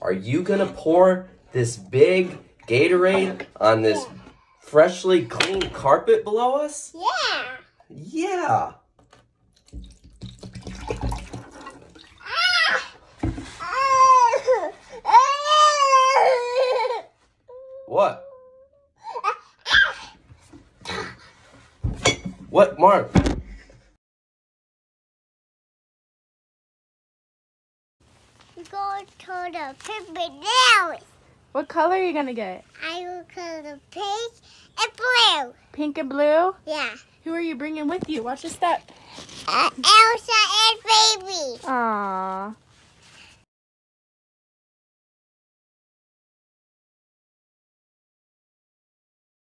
are you gonna pour this big Gatorade on this freshly clean carpet below us? Yeah. Yeah. What? What, Mark? We're going to the pivot now. What color are you going to get? I will color the pink and blue. Pink and blue? Yeah. Who are you bringing with you? Watch your step. Elsa and baby. Aww.